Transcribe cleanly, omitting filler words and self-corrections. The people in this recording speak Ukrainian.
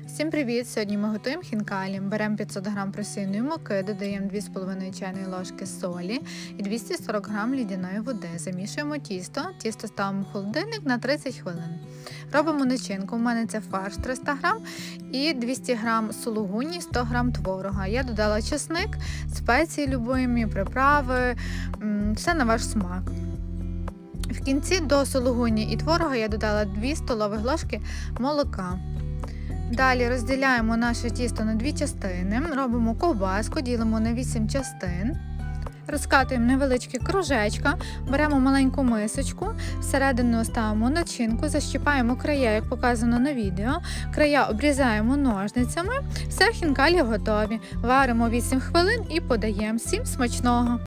Всім привіт! Сьогодні ми готуємо хінкалі. Беремо 500 г просійної муки, додаємо 2,5 чайної ложки солі і 240 г лідяної води. Замішуємо тісто. Тісто ставимо в холодильник на 30 хвилин. Робимо начинку. У мене це фарш 300 г і 200 г сулугуні, 100 г творога. Я додала чесник, спеції любимі, приправи, все на ваш смак. В кінці до сулугуні і творога я додала 2 столових ложки молока. Далі розділяємо наше тісто на 2 частини, робимо ковбаску, ділимо на 8 частин, розкатуємо невеличкі кружечка, беремо маленьку мисочку, всередину ставимо начинку, защіпаємо края, як показано на відео, края обрізаємо ножницями, все, хінкалі готові. Варимо 8 хвилин і подаємо. Всім смачного!